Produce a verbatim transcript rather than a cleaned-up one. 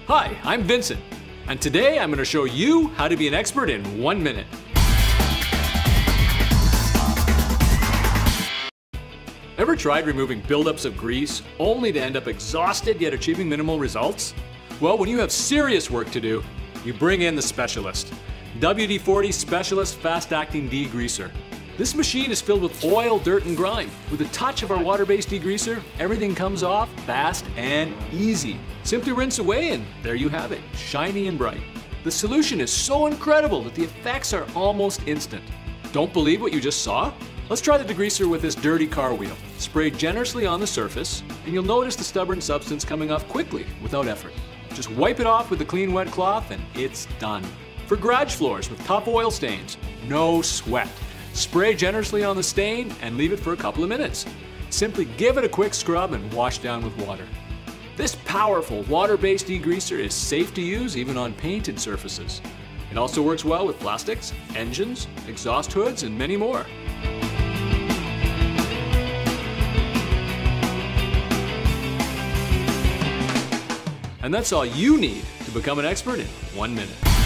Hi, I'm Vincent, and today I'm going to show you how to be an expert in one minute. Ever tried removing buildups of grease only to end up exhausted yet achieving minimal results? Well, when you have serious work to do, you bring in the specialist. W D forty Specialist Fast Acting Degreaser. This machine is filled with oil, dirt, and grime. With a touch of our water-based degreaser, everything comes off fast and easy. Simply rinse away and there you have it, shiny and bright. The solution is so incredible that the effects are almost instant. Don't believe what you just saw? Let's try the degreaser with this dirty car wheel. Spray generously on the surface, and you'll notice the stubborn substance coming off quickly, without effort. Just wipe it off with a clean wet cloth and it's done. For garage floors with tough oil stains, no sweat. Spray generously on the stain and leave it for a couple of minutes. Simply give it a quick scrub and wash down with water. This powerful water-based degreaser is safe to use even on painted surfaces. It also works well with plastics, engines, exhaust hoods, and many more. And that's all you need to become an expert in one minute.